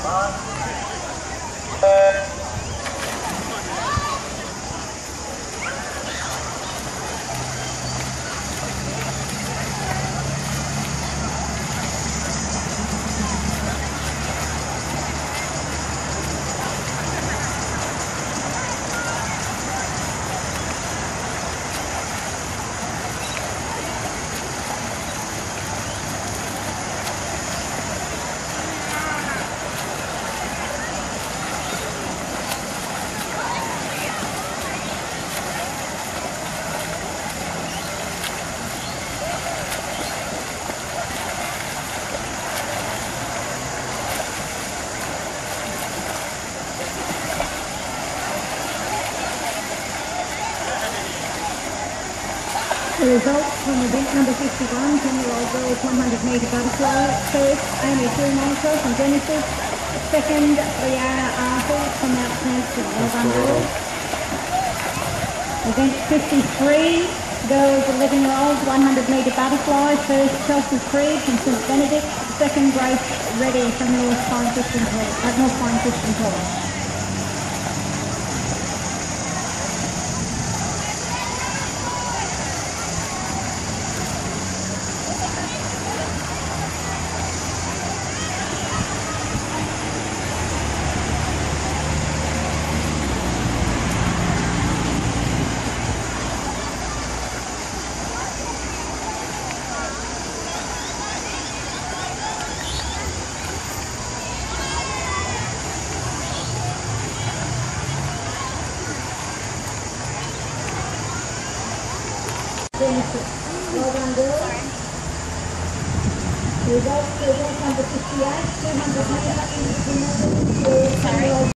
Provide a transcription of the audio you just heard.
The results from event number 51, 10-year-old girls 100-metre butterfly. First, Amy Freemantle from Genesis. Second, Rihanna Arthur from Mount Cranston. Well done, girls. Event 53, girls 11-year-olds 100-metre butterfly. First, Chelsea Creed from St Benedict. Second, Grace Reddy from North Pine Christian College. Well done, girls. Results for event number 58, 200 metres.